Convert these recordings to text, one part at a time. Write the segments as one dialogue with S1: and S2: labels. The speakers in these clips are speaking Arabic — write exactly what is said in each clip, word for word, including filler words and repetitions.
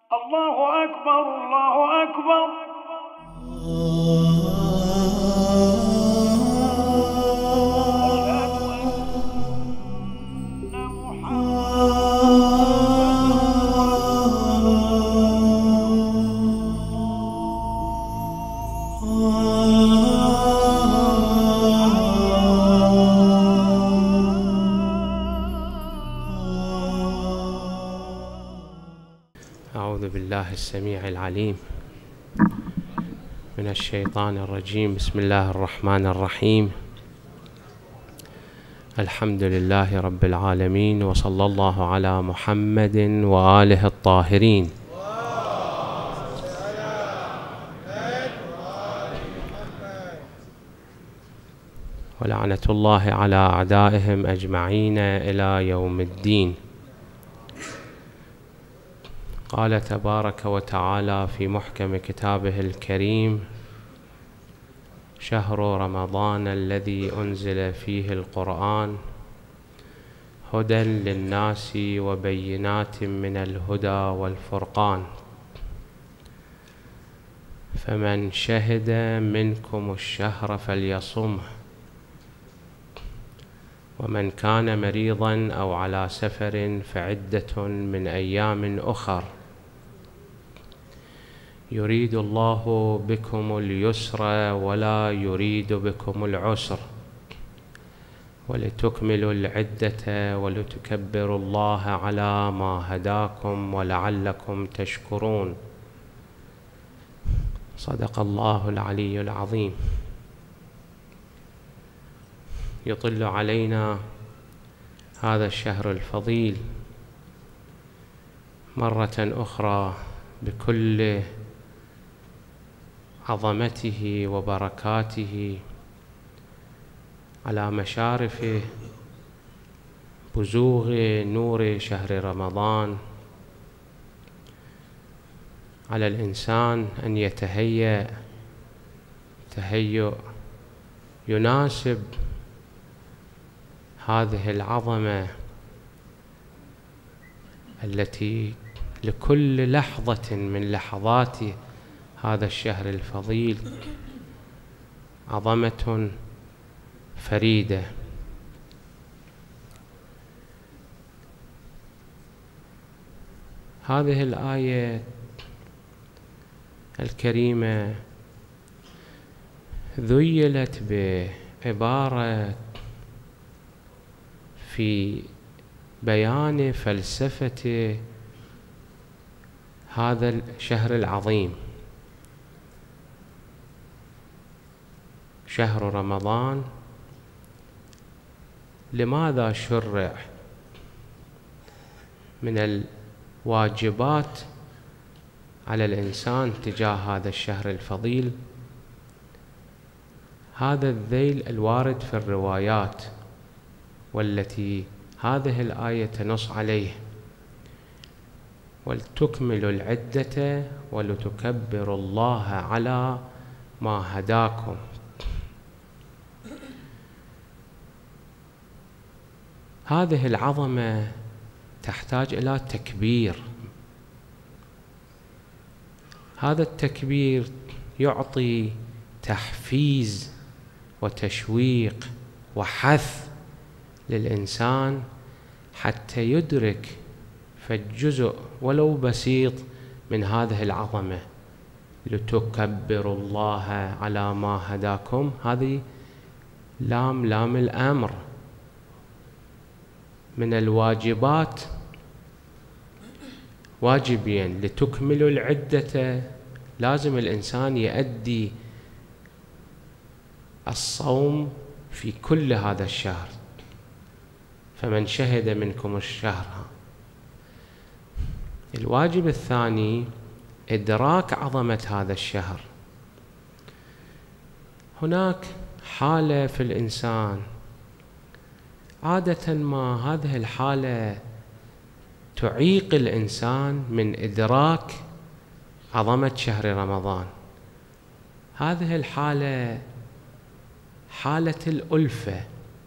S1: الله أكبر الله أكبر.
S2: أعوذ بالله السميع العليم من الشيطان الرجيم. بسم الله الرحمن الرحيم. الحمد لله رب العالمين، وصلى الله على محمد وآله الطاهرين. ولعنة الله على أعدائهم أجمعين إلى يوم الدين. قال تبارك وتعالى في محكم كتابه الكريم: شهر رمضان الذي أنزل فيه القرآن هدى للناس وبينات من الهدى والفرقان، فمن شهد منكم الشهر فليصمه، ومن كان مريضا أو على سفر فعدة من أيام أخر، يريد الله بكم اليسر ولا يريد بكم العسر، ولتكملوا العدة ولتكبروا الله على ما هداكم ولعلكم تشكرون. صدق الله العلي العظيم. يطل علينا هذا الشهر الفضيل مرة أخرى بكل عظمته وبركاته على مشارف بزوغ نور شهر رمضان، على الإنسان أن يتهيأ تهيؤ يناسب هذه العظمة التي لكل لحظة من لحظات هذا الشهر الفضيل عظمة فريدة. هذه الآية الكريمة ذيلت بعبارة في بيان فلسفة هذا الشهر العظيم، شهر رمضان. لماذا شرع؟ من الواجبات على الإنسان تجاه هذا الشهر الفضيل هذا الذيل الوارد في الروايات، والتي هذه الآية تنص عليه: ولتكملوا العدة ولتكبروا الله على ما هداكم. هذه العظمة تحتاج إلى تكبير. هذا التكبير يعطي تحفيز وتشويق وحث للإنسان حتى يدرك فالجزء ولو بسيط من هذه العظمة. لتكبروا الله على ما هداكم، هذه لام لام الأمر. من الواجبات واجبين: لتكملوا العدة، لازم الإنسان يؤدي الصوم في كل هذا الشهر، فمن شهد منكم الشهر. الواجب الثاني إدراك عظمة هذا الشهر. هناك حالة في الإنسان عادة ما هذه الحالة تعيق الإنسان من إدراك عظمة شهر رمضان. هذه الحالة حالة الألفة.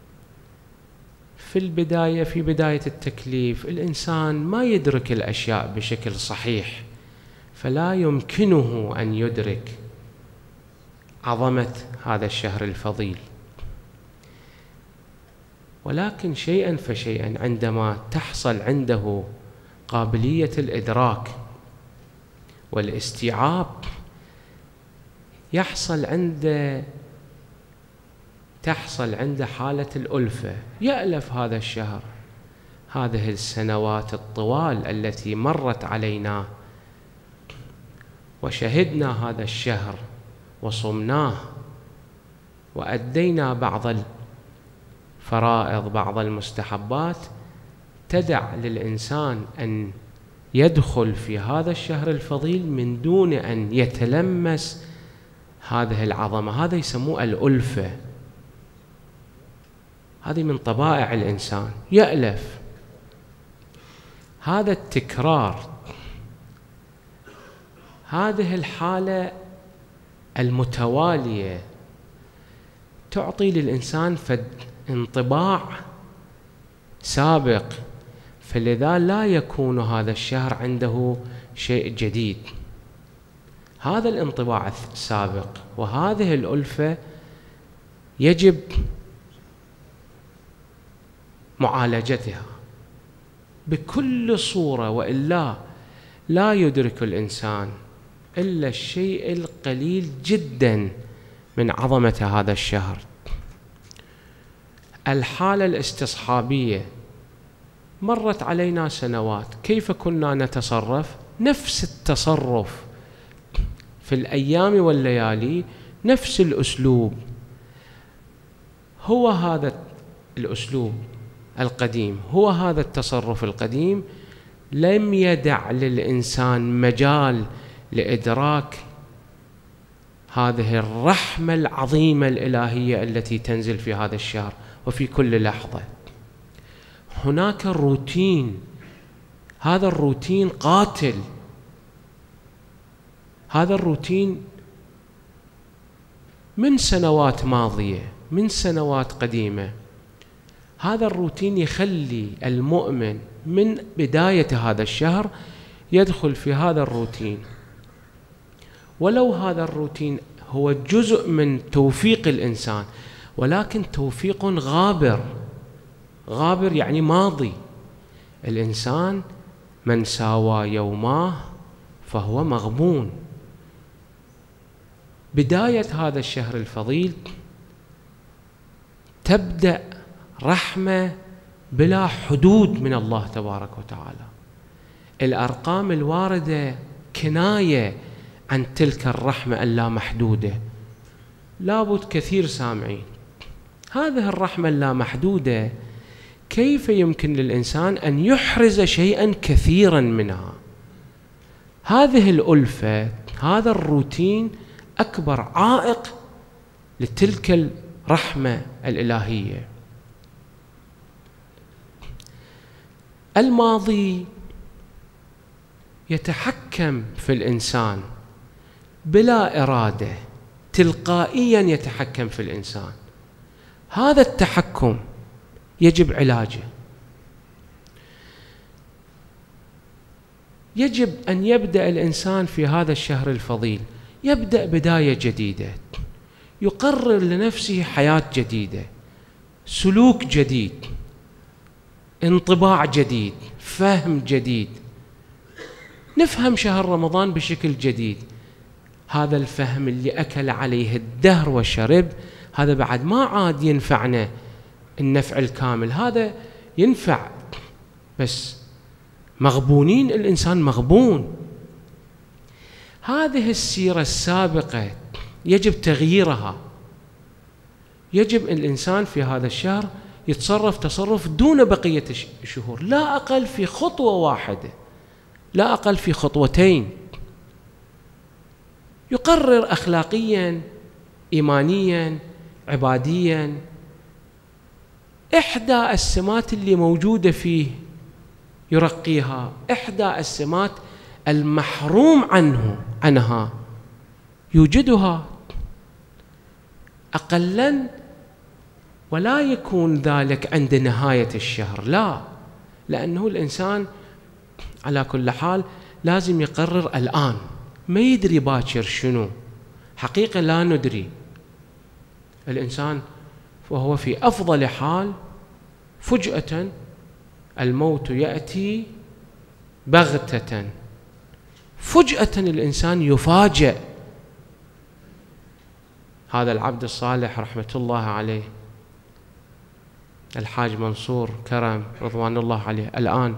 S2: في البداية في بداية التكليف الإنسان ما يدرك الأشياء بشكل صحيح، فلا يمكنه أن يدرك عظمة هذا الشهر الفضيل. ولكن شيئا فشيئا عندما تحصل عنده قابلية الإدراك والاستيعاب، يحصل عنده تحصل عنده حالة الألفة، يألف هذا الشهر، هذه السنوات الطوال التي مرت علينا وشهدنا هذا الشهر وصمناه وأدينا بعض الفرائض بعض المستحبات، تدع للإنسان أن يدخل في هذا الشهر الفضيل من دون أن يتلمس هذه العظمة. هذا يسموه الألفة، هذه من طبائع الإنسان، يألف. هذا التكرار، هذه الحالة المتوالية تعطي للإنسان فد انطباع سابق، فلذا لا يكون هذا الشهر عنده شيء جديد. هذا الانطباع السابق وهذه الألفة يجب معالجتها بكل صورة، وإلا لا يدرك الإنسان إلا الشيء القليل جدا من عظمة هذا الشهر. الحالة الاستصحابية، مرت علينا سنوات، كيف كنا نتصرف؟ نفس التصرف في الأيام والليالي، نفس الأسلوب، هو هذا الأسلوب القديم، هو هذا التصرف القديم. لم يدع للإنسان مجال لإدراك هذه الرحمة العظيمة الإلهية التي تنزل في هذا الشهر وفي كل لحظة. هناك روتين، هذا الروتين قاتل، هذا الروتين من سنوات ماضية، من سنوات قديمة. هذا الروتين يخلي المؤمن من بداية هذا الشهر يدخل في هذا الروتين، ولو هذا الروتين هو جزء من توفيق الإنسان، ولكن توفيق غابر. غابر يعني ماضي. الإنسان من ساوى يوماه فهو مغبون. بداية هذا الشهر الفضيل تبدأ رحمة بلا حدود من الله تبارك وتعالى. الأرقام الواردة كناية عن تلك الرحمة اللامحدودة. لابد كثير سامعين، هذه الرحمة اللامحدودة كيف يمكن للإنسان أن يحرز شيئا كثيرا منها؟ هذه الألفة، هذا الروتين أكبر عائق لتلك الرحمة الإلهية. الماضي يتحكم في الإنسان بلا إرادة، تلقائيا يتحكم في الإنسان. هذا التحكم يجب علاجه. يجب أن يبدأ الإنسان في هذا الشهر الفضيل، يبدأ بداية جديدة، يقرر لنفسه حياة جديدة، سلوك جديد، انطباع جديد، فهم جديد. نفهم شهر رمضان بشكل جديد. هذا الفهم اللي أكل عليه الدهر والشرب، هذا بعد ما عاد ينفعنا النفع الكامل، هذا ينفع بس مغبونين، الإنسان مغبون. هذه السيرة السابقة يجب تغييرها. يجب الإنسان في هذا الشهر يتصرف تصرف دون بقية الشهور، لا أقل في خطوة واحدة، لا أقل في خطوتين. يقرر أخلاقيا، إيمانيا، عباديا، إحدى السمات اللي موجودة فيه يرقيها، إحدى السمات المحروم عنه عنها يوجدها أقلا، ولا يكون ذلك عند نهاية الشهر، لا، لأنه الإنسان على كل حال لازم يقرر الآن. ما يدري باكر شنو، حقيقة لا ندري. الإنسان وهو في أفضل حال فجأة الموت يأتي بغتة، فجأة الإنسان يفاجأ. هذا العبد الصالح رحمة الله عليه الحاج منصور كرم رضوان الله عليه، الآن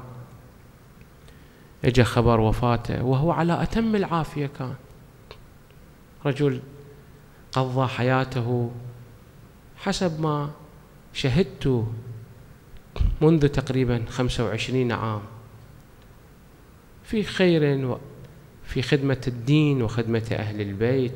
S2: اجى خبر وفاته وهو على أتم العافية، كان رجل قضى حياته حسب ما شهدت منذ تقريبا خمسة وعشرين عام في خير وفي خدمة الدين وخدمة أهل البيت،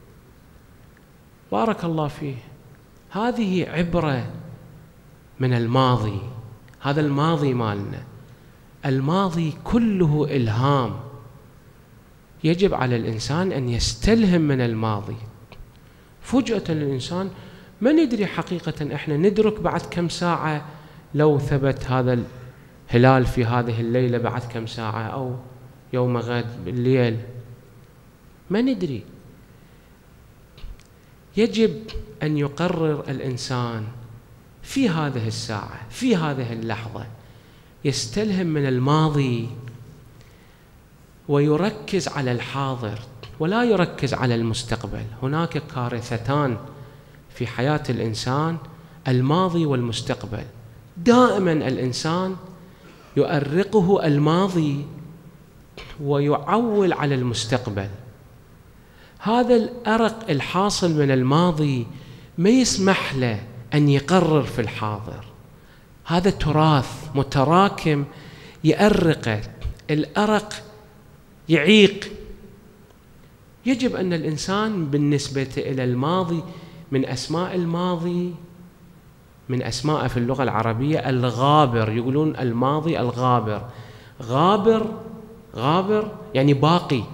S2: بارك الله فيه. هذه عبرة من الماضي، هذا الماضي مالنا، الماضي كله إلهام، يجب على الإنسان أن يستلهم من الماضي. فجأة الإنسان ما ندري حقيقة، إحنا ندرك بعد كم ساعة لو ثبت هذا الهلال في هذه الليلة، بعد كم ساعة أو يوم غد بالليل، ما ندري. يجب أن يقرر الإنسان في هذه الساعة، في هذه اللحظة، يستلهم من الماضي ويركز على الحاضر ولا يركز على المستقبل. هناك كارثتان في حياة الإنسان، الماضي والمستقبل. دائما الإنسان يؤرقه الماضي ويعول على المستقبل. هذا الأرق الحاصل من الماضي ما يسمح له أن يقرر في الحاضر. هذا تراث متراكم يأرقه، الأرق يعيق. يجب أن الإنسان بالنسبة إلى الماضي، من أسماء الماضي، من أسماء في اللغة العربية الغابر، يقولون الماضي الغابر. غابر غابر يعني باقي،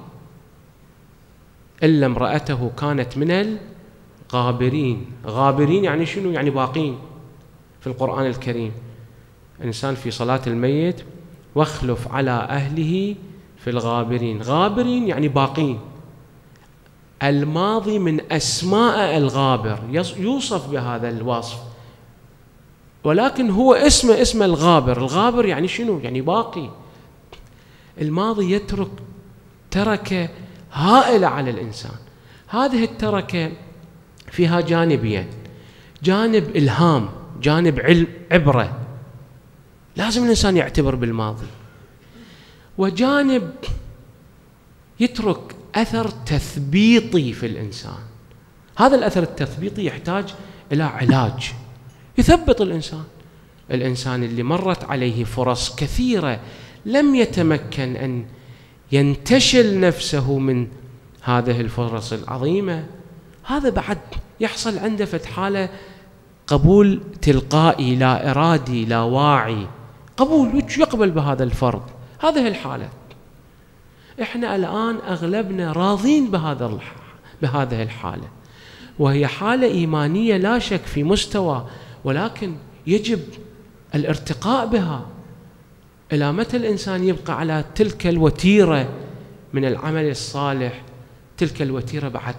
S2: إلا امرأته كانت من الغابرين. غابرين يعني شنو؟ يعني باقين. في القرآن الكريم إنسان في صلاة الميت واخلف على أهله في الغابرين. غابرين يعني باقين. الماضي من أسماء الغابر، يوصف بهذا الوصف، ولكن هو اسمه اسم الغابر. الغابر يعني شنو؟ يعني باقي. الماضي يترك تركة هائلة على الإنسان. هذه التركة فيها جانبين، جانب إلهام، جانب علم عبرة، لازم الإنسان يعتبر بالماضي، وجانب يترك أثر تثبيطي في الإنسان. هذا الأثر التثبيطي يحتاج إلى علاج يثبط الإنسان. الإنسان اللي مرت عليه فرص كثيرة لم يتمكن أن ينتشل نفسه من هذه الفرص العظيمة، هذا بعد يحصل عنده في حالة قبول تلقائي لا إرادي لا واعي، قبول يقبل بهذا الفرض. هذه الحالة إحنا الآن أغلبنا راضين بهذا بهذه الحالة، وهي حالة إيمانية لا شك في مستوى، ولكن يجب الارتقاء بها. إلى متى الإنسان يبقى على تلك الوتيرة من العمل الصالح؟ تلك الوتيرة بعد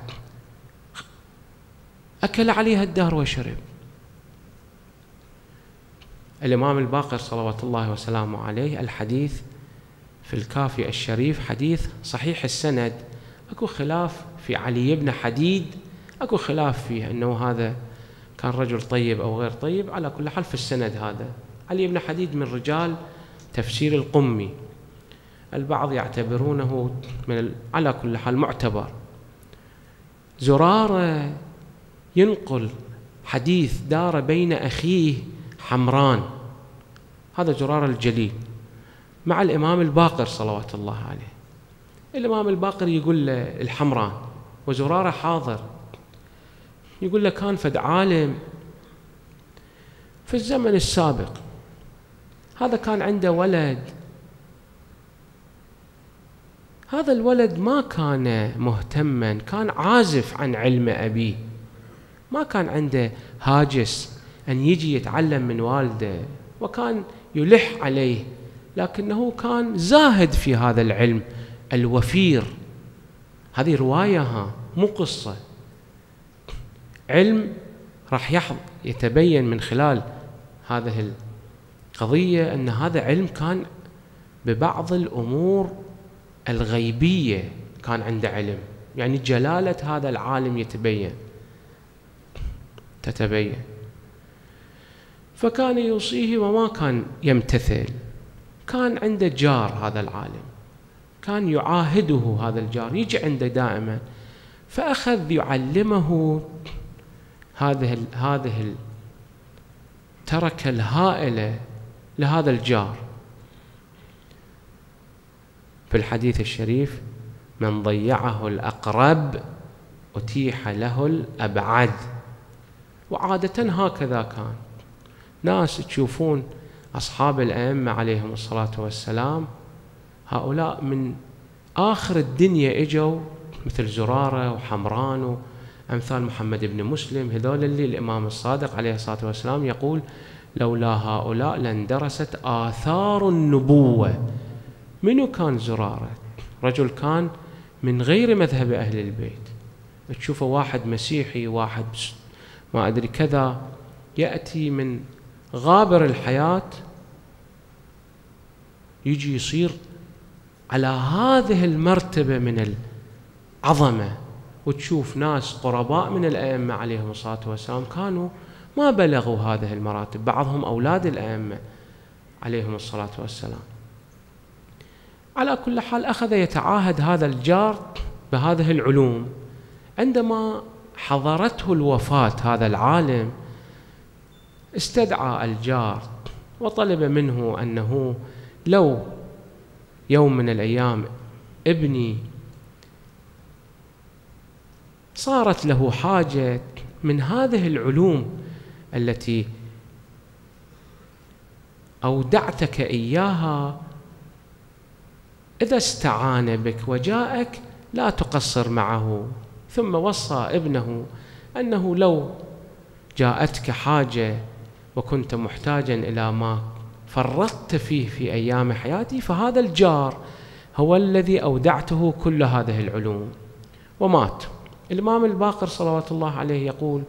S2: أكل عليها الدهر وشرب. الإمام الباقر صلوات الله وسلامه عليه، الحديث في الكافي الشريف حديث صحيح السند، أكو خلاف في علي بن حديد، أكو خلاف فيه أنه هذا كان رجل طيب أو غير طيب. على كل حال في السند هذا علي بن حديد من رجال تفسير القمي، البعض يعتبرونه من ال... على كل حال معتبر. زرارة ينقل حديث دار بين أخيه حمران، هذا زرارة الجليل، مع الإمام الباقر صلوات الله عليه. الإمام الباقر يقول له الحمران وزرارة حاضر، يقول له كان فد عالم في الزمن السابق، هذا كان عنده ولد، هذا الولد ما كان مهتما، كان عازف عن علم أبيه، ما كان عنده هاجس أن يجي يتعلم من والده، وكان يلح عليه، لكنه كان زاهد في هذا العلم الوفير. هذه رواية، ها مو قصة. علم راح يتبين من خلال هذه القضية أن هذا علم كان ببعض الأمور الغيبية كان عنده علم، يعني جلالة هذا العالم يتبين تتبين. فكان يوصيه وما كان يمتثل. كان عنده جار هذا العالم، كان يعاهده هذا الجار، يجي عنده دائما، فأخذ يعلمه هذه ال هذه التركة الهائلة لهذا الجار. في الحديث الشريف: من ضيعه الأقرب أتيح له الأبعد. وعادة هكذا كان. ناس تشوفون أصحاب الأئمة عليهم الصلاة والسلام، هؤلاء من آخر الدنيا إجوا، مثل زرارة وحمران وأمثال محمد بن مسلم، هذول اللي الإمام الصادق عليه الصلاة والسلام يقول: لولا هؤلاء لاندرست آثار النبوة. منو كان زرارة؟ رجل كان من غير مذهب أهل البيت. تشوفه واحد مسيحي، واحد ما أدري كذا، يأتي من غابر الحياة، يجي يصير على هذه المرتبة من العظمة. وتشوف ناس قرباء من الأئمة عليهم الصلاة والسلام كانوا ما بلغوا هذه المراتب، بعضهم أولاد الأئمة عليهم الصلاة والسلام. على كل حال أخذ يتعاهد هذا الجار بهذه العلوم. عندما حضرته الوفاة هذا العالم، استدعى الجار وطلب منه أنه لو يوم من الأيام ابني صارت له حاجة من هذه العلوم التي أودعتك إياها، إذا استعان بك وجاءك لا تقصر معه. ثم وصى ابنه أنه لو جاءتك حاجة وكنت محتاجا إلى ما فرطت فيه في أيام حياتي، فهذا الجار هو الذي أودعته كل هذه العلوم. ومات. الإمام الباقر صلوات الله عليه يقول: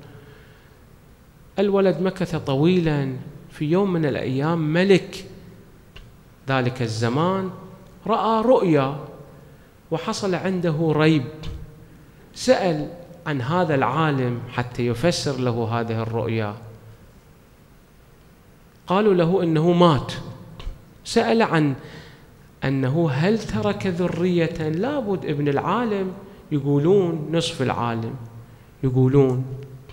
S2: الولد مكث طويلا. في يوم من الأيام ملك ذلك الزمان رأى رؤيا وحصل عنده ريب، سأل عن هذا العالم حتى يفسر له هذه الرؤيا. قالوا له إنه مات. سأل عن أنه هل ترك ذرية؟ لابد ابن العالم يقولون نصف العالم يقولون.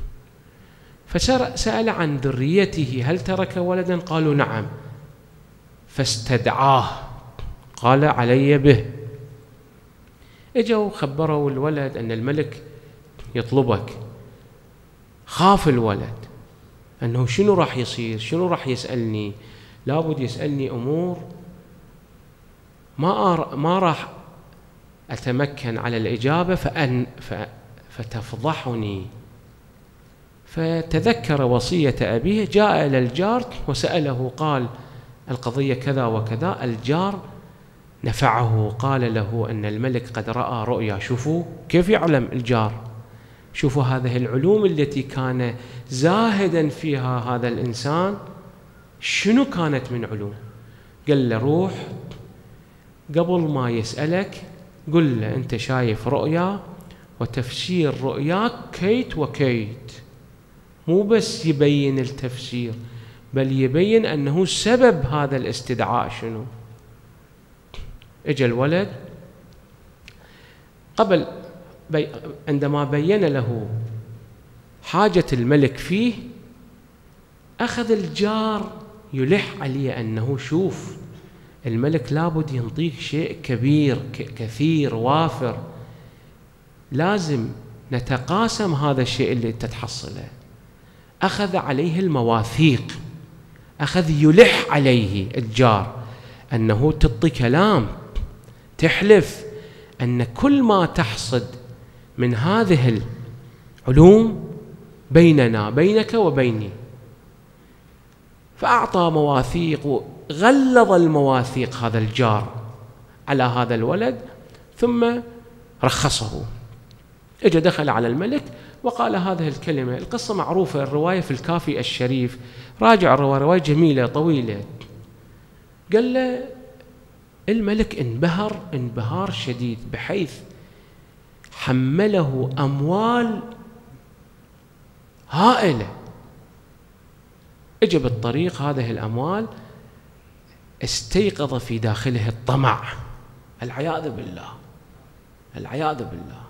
S2: فسأل عن ذريته هل ترك ولدا؟ قالوا نعم. فاستدعاه، قال علي به. اجوا خبروا الولد أن الملك يطلبك. خاف الولد أنه شنو راح يصير، شنو راح يسألني، لابد يسألني أمور ما أر... ما راح أتمكن على الإجابة فأن... ف... فتفضحني. فتذكر وصية أبيه، جاء إلى الجار وسأله، قال القضية كذا وكذا. الجار نفعه، قال له أن الملك قد رأى رؤيا. شوفوا كيف يعلم الجار، شوفوا هذه العلوم التي كان زاهدا فيها هذا الإنسان شنو كانت من علوم. قال له روح قبل ما يسألك قل له أنت شايف رؤيا وتفسير رؤياك كيت وكيت. مو بس يبين التفسير، بل يبين أنه سبب هذا الاستدعاء شنو. اجى الولد قبل بي عندما بين له حاجة الملك فيه، أخذ الجار يلح عليه أنه شوف الملك لابد ينطيك شيء كبير كثير وافر، لازم نتقاسم هذا الشيء اللي تتحصله. أخذ عليه المواثيق، أخذ يلح عليه الجار أنه تعطي كلام تحلف أن كل ما تحصد من هذه العلوم بيننا بينك وبيني. فأعطى مواثيق وغلظ المواثيق هذا الجار على هذا الولد، ثم رخصه. اجى دخل على الملك وقال هذه الكلمة. القصة معروفة، الرواية في الكافي الشريف، راجع الرواية، رواية جميلة طويلة. قال له الملك انبهر انبهار شديد بحيث حمله أموال هائلة. اجى بالطريق هذه الأموال، استيقظ في داخله الطمع، العياذ بالله العياذ بالله.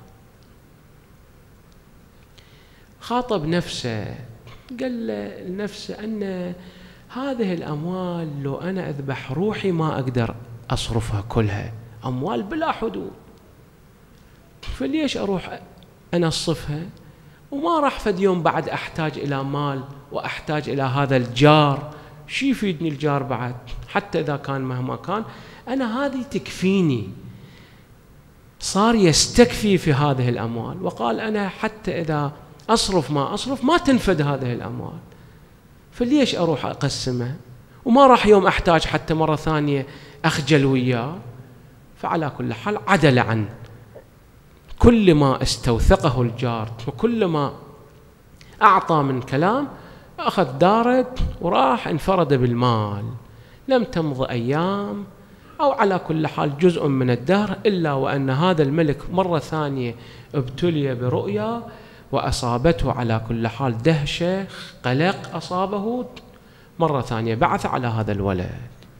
S2: خاطب نفسه، قال لنفسه أن هذه الأموال لو أنا أذبح روحي ما أقدر أصرفها كلها، أموال بلا حدود، فليش أروح أنا أصفها؟ وما راح فد يوم بعد أحتاج إلى مال وأحتاج إلى هذا الجار، شي يفيدني الجار بعد؟ حتى إذا كان مهما كان أنا هذه تكفيني. صار يستكفي في هذه الأموال، وقال أنا حتى إذا أصرف ما أصرف ما تنفد هذه الأموال، فليش أروح أقسمها؟ وما راح يوم أحتاج حتى مرة ثانية أخجل وياه. فعلى كل حال عدل عن كل ما استوثقه الجار وكل ما أعطى من كلام، أخذ دارد وراح انفرد بالمال. لم تمض أيام أو على كل حال جزء من الدهر إلا وأن هذا الملك مرة ثانية ابتلي برؤيا وأصابته على كل حال دهشة، قلق أصابه مرة ثانية، بعث على هذا الولد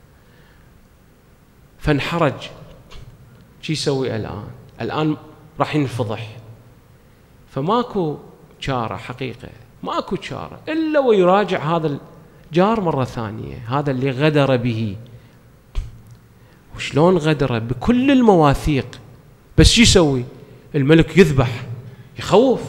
S2: فانحرج. شو يسوي الآن؟ الآن راح ينفضح، فماكو شارة حقيقة، ماكو شارة إلا ويراجع هذا الجار مرة ثانية، هذا اللي غدر به. وشلون غدر؟ بكل المواثيق، بس شو يسوي؟ الملك يذبح، يخوف.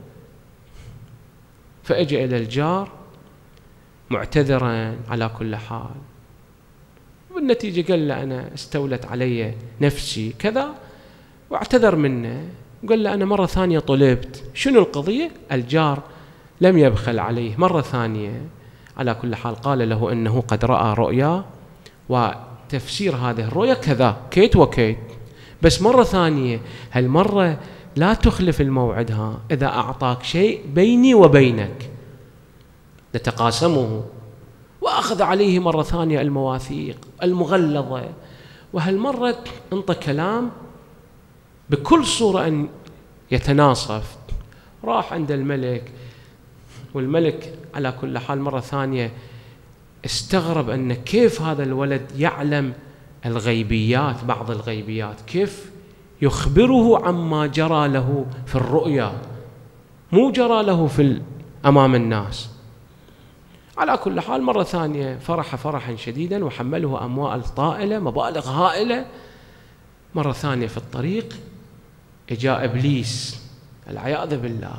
S2: فأجى إلى الجار معتذرا على كل حال، والنتيجة قال له أنا استولت علي نفسي كذا، واعتذر منه. قال له أنا مرة ثانية طلبت. شنو القضية؟ الجار لم يبخل عليه مرة ثانية. على كل حال قال له أنه قد رأى رؤيا، وتفسير هذه الرؤيا كذا كيت وكيت، بس مرة ثانية هالمرة لا تخلف الموعد، ها إذا أعطاك شيء بيني وبينك نتقاسمه. وأخذ عليه مرة ثانية المواثيق المغلظة، وهالمرة انطى كلام بكل صورة أن يتناصف. راح عند الملك، والملك على كل حال مرة ثانية استغرب أن كيف هذا الولد يعلم الغيبيات، بعض الغيبيات، كيف يخبره عما جرى له في الرؤيا، مو جرى له في أمام الناس. على كل حال مرة ثانية فرح فرحا شديدا وحمله أموال طائلة، مبالغ هائلة. مرة ثانية في الطريق إجاء إبليس العياذ بالله،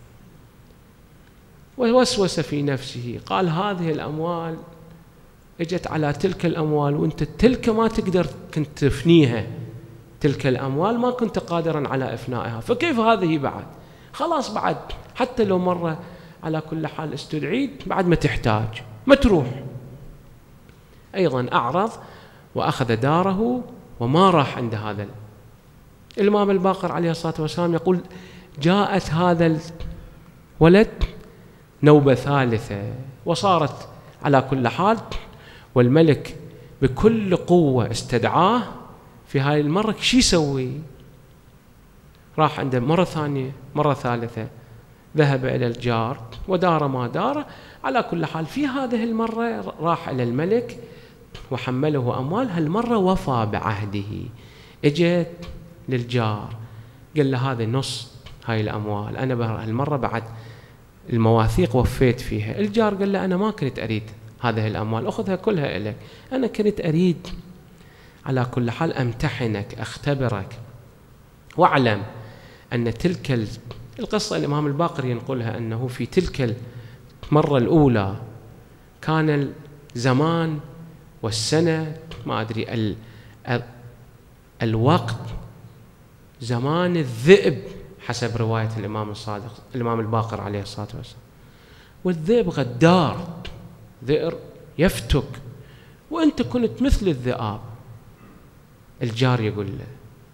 S2: ووسوس في نفسه، قال هذه الأموال اجت على تلك الأموال، وانت تلك ما تقدر كنت تفنيها، تلك الأموال ما كنت قادرا على إفنائها، فكيف هذه بعد؟ خلاص بعد حتى لو مرة على كل حال استدعيت بعد ما تحتاج، ما تروح. أيضا أعرض وأخذ داره وما راح عند هذا. الإمام الباقر عليه الصلاة والسلام يقول جاءت هذا الولد نوبة ثالثة، وصارت على كل حال، والملك بكل قوة استدعاه. في هاي المرة شو يسوي؟ راح عنده مرة ثانية مرة ثالثة، ذهب إلى الجار ودار ما دار. على كل حال في هذه المرة راح إلى الملك وحمله أموال، هالمرة وفى بعهده. اجت للجار قال له هذه نص هاي الأموال، أنا هالمرة بعد المواثيق وفيت فيها. الجار قال له أنا ما كنت أريد هذه الأموال، أخذها كلها إليك، أنا كنت أريد على كل حال أمتحنك أختبرك، واعلم أن تلك القصة الإمام الباقر ينقلها أنه في تلك المرة الأولى كان الزمان والسنة ما أدري ال ال الوقت زمان الذئب حسب رواية الإمام الصادق الإمام الباقر عليه الصلاة والسلام، والذئب غدار، ذئر يفتك، وأنت كنت مثل الذئاب. الجار يقول له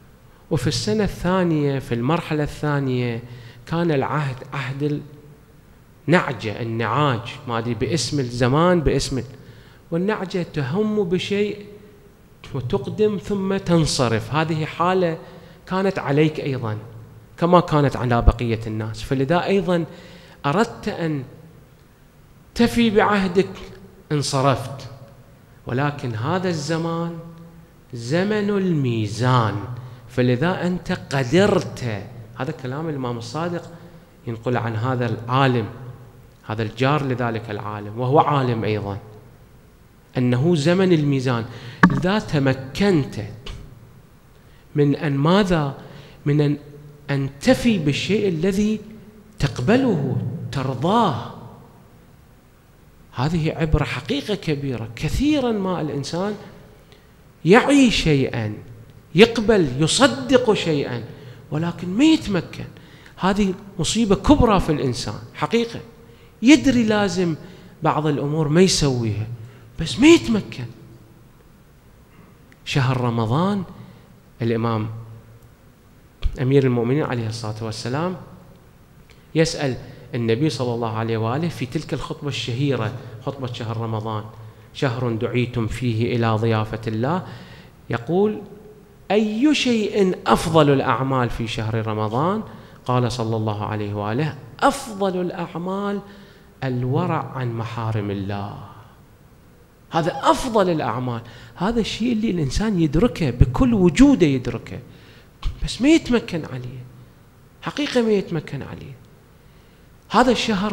S2: وفي السنة الثانية في المرحلة الثانية كان العهد عهد النعجة، النعاج، ما أدري باسم الزمان باسم، والنعجة تهم بشيء وتقدم ثم تنصرف. هذه حالة كانت عليك أيضا كما كانت على بقية الناس، فلذا أيضا أردت أن تفي بعهدك انصرفت. ولكن هذا الزمان زمن الميزان، فلذا أنت قدرت. هذا كلام الإمام الصادق ينقل عن هذا العالم، هذا الجار لذلك العالم وهو عالم أيضا، أنه زمن الميزان. لذا تمكنت من أن ماذا؟ من أن أن تفي بالشيء الذي تقبله ترضاه. هذه عبرة حقيقة كبيرة. كثيرا ما الإنسان يعي شيئا، يقبل يصدق شيئا، ولكن ما يتمكن. هذه مصيبة كبرى في الإنسان حقيقة. يدري لازم بعض الأمور ما يسويها بس ما يتمكن. شهر رمضان الإمام أمير المؤمنين عليه الصلاة والسلام يسأل النبي صلى الله عليه وآله في تلك الخطبة الشهيرة، خطبة شهر رمضان: شهر دعيتم فيه إلى ضيافة الله، يقول: أي شيء أفضل الأعمال في شهر رمضان؟ قال صلى الله عليه وآله: أفضل الأعمال الورع عن محارم الله. هذا أفضل الأعمال. هذا الشيء اللي الإنسان يدركه بكل وجوده، يدركه بس ما يتمكن عليه حقيقة، ما يتمكن عليه. هذا الشهر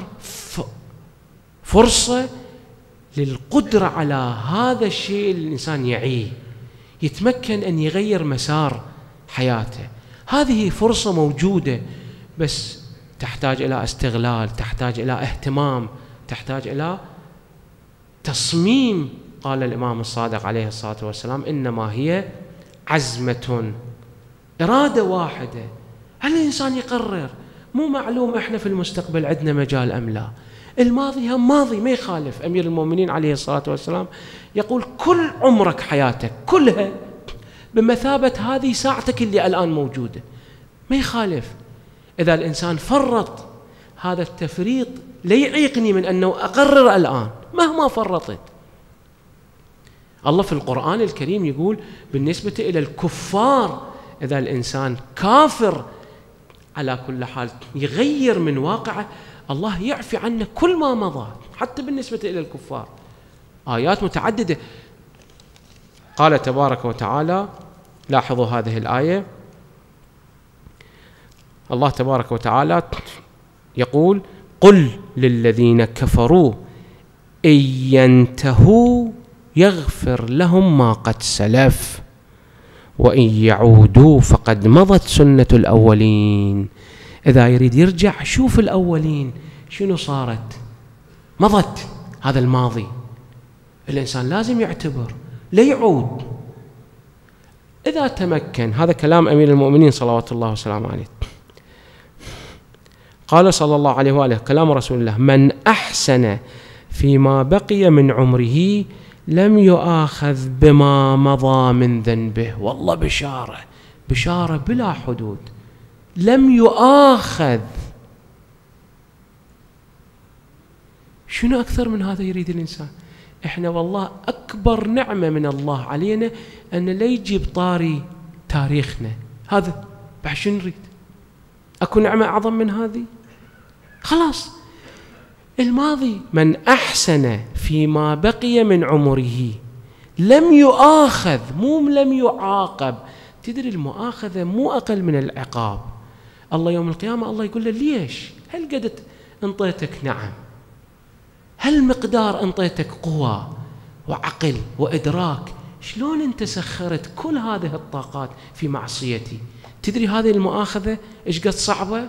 S2: فرصة للقدرة على هذا الشيء اللي الإنسان يعيه، يتمكن أن يغير مسار حياته. هذه فرصة موجودة بس تحتاج إلى استغلال، تحتاج إلى اهتمام، تحتاج إلى تصميم. قال الإمام الصادق عليه الصلاة والسلام: إنما هي عزمة، إرادة واحدة. هل الإنسان يقرر؟ مو معلوم إحنا في المستقبل عندنا مجال أم لا. الماضي هم ماضي ما يخالف. أمير المؤمنين عليه الصلاة والسلام يقول: كل عمرك حياتك كلها بمثابة هذه ساعتك اللي الآن موجودة، ما يخالف. إذا الإنسان فرط، هذا التفريط لا يعيقني من أنه أقرر الآن مهما فرطت. الله في القرآن الكريم يقول بالنسبة إلى الكفار: إذا الإنسان كافر على كل حال يغير من واقعه، الله يعفي عنه كل ما مضى حتى بالنسبة إلى الكفار. آيات متعددة. قال تبارك وتعالى، لاحظوا هذه الآية، الله تبارك وتعالى يقول: قل للذين كفروا إن ينتهوا يغفر لهم ما قد سلف وإن يعودوا فقد مضت سنة الأولين. إذا يريد يرجع شوف الأولين شنو صارت، مضت، هذا الماضي. الإنسان لازم يعتبر لا يعود. إذا تمكن، هذا كلام أمير المؤمنين صلوات الله وسلامه عليه. قال صلى الله عليه وآله، كلام رسول الله: من أحسن فيما بقي من عمره لم يؤاخذ بما مضى من ذنبه. والله بشارة، بشارة بلا حدود. لم يؤاخذ. شنو أكثر من هذا يريد الإنسان؟ إحنا والله أكبر نعمة من الله علينا أن لا يجيب طاري تاريخنا. هذا بعد شنو نريد؟ أكو نعمة أعظم من هذه؟ خلاص الماضي. من أحسن فيما بقي من عمره لم يؤاخذ، مو لم يعاقب. تدري المؤاخذة مو أقل من العقاب. الله يوم القيامة الله يقول له: ليش؟ هل قد انطيتك نعم؟ هل مقدار انطيتك قوة وعقل وإدراك؟ شلون انت سخرت كل هذه الطاقات في معصيتي؟ تدري هذه المؤاخذة إيش قد صعبة؟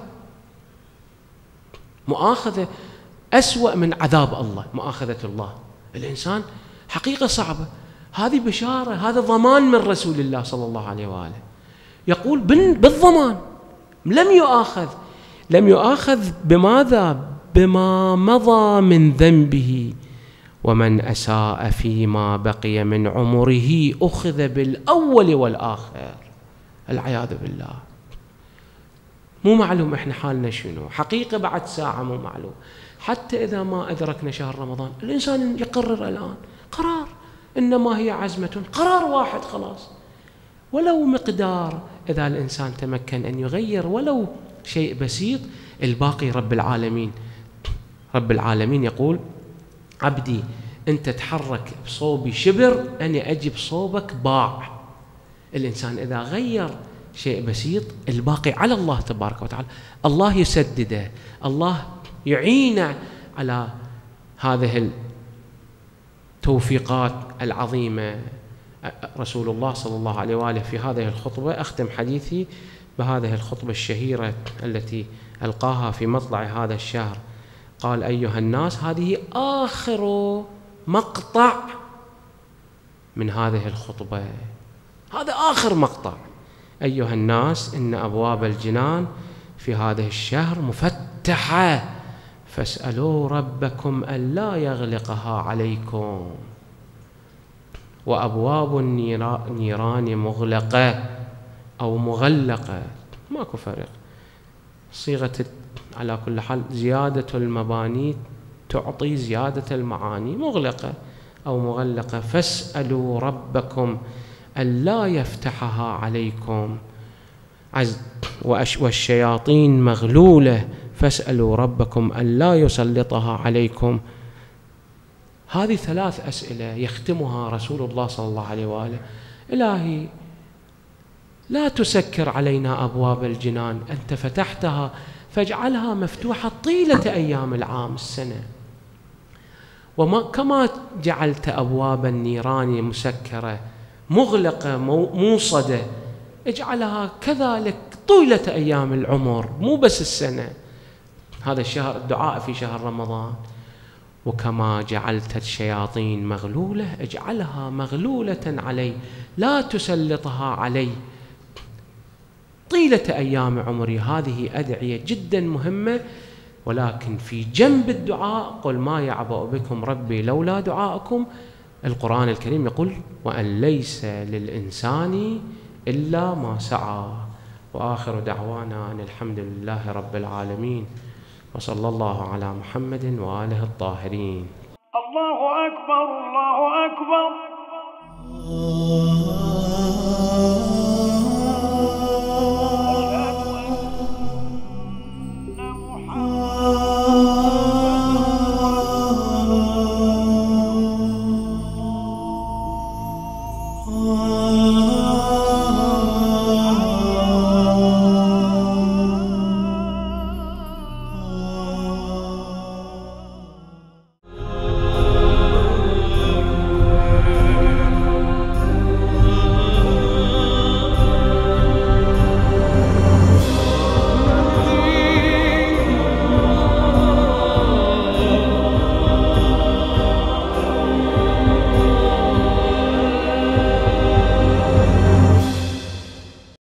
S2: مؤاخذة أسوأ من عذاب الله. مؤاخذة الله الإنسان حقيقة صعبة. هذه بشارة، هذا ضمان من رسول الله صلى الله عليه وآله، يقول بالضمان: لم يؤاخذ. لم يؤاخذ بماذا؟ بما مضى من ذنبه. ومن أساء فيما بقي من عمره أخذ بالأول والآخر. العياذ بالله. مو معلوم احنا حالنا شنو، حقيقة بعد ساعة مو معلوم. حتى إذا ما أدركنا شهر رمضان الإنسان يقرر الآن قرار، إنما هي عزمة، قرار واحد خلاص، ولو مقدار. إذا الإنسان تمكن أن يغير ولو شيء بسيط، الباقي رب العالمين. رب العالمين يقول: عبدي أنت تحرك بصوبي شبر، أنا أجي بصوبك باع. الإنسان إذا غير شيء بسيط، الباقي على الله تبارك وتعالى. الله يسدده، الله يعينه على هذه التوفيقات العظيمة. رسول الله صلى الله عليه وآله في هذه الخطبة، أختم حديثي بهذه الخطبة الشهيرة التي ألقاها في مطلع هذا الشهر، قال: أيها الناس، هذه آخر مقطع من هذه الخطبة، هذا آخر مقطع. أيها الناس، إن أبواب الجنان في هذه الشهر مفتحة، فاسألوا ربكم ألا يغلقها عليكم، وأبواب النيران مغلقة أو مغلقة، ماكو فرق. صيغة على كل حال زيادة المباني تعطي زيادة المعاني، مغلقة أو مغلقة. فاسألوا ربكم ألا يفتحها عليكم، والشياطين مغلولة، فاسألوا ربكم ألا يسلطها عليكم. هذه ثلاث أسئلة يختمها رسول الله صلى الله عليه وآله: إلهي لا تسكر علينا أبواب الجنان، أنت فتحتها فاجعلها مفتوحة طيلة أيام العام السنة، وما كما جعلت أبواب النيران مسكرة مغلقة موصدة، اجعلها كذلك طيلة أيام العمر، مو بس السنة. هذا الشهر الدعاء في شهر رمضان. وكما جعلت الشياطين مغلولة، اجعلها مغلولة علي، لا تسلطها علي طيلة أيام عمري. هذه أدعية جدا مهمة، ولكن في جنب الدعاء: قل ما يعبأ بكم ربي لولا دعاءكم. القرآن الكريم يقول: وأن ليس للإنسان إلا ما سعى. وآخر دعوانا أن الحمد لله رب العالمين، وصلى الله على محمد وآله الطاهرين.
S1: الله أكبر، الله أكبر.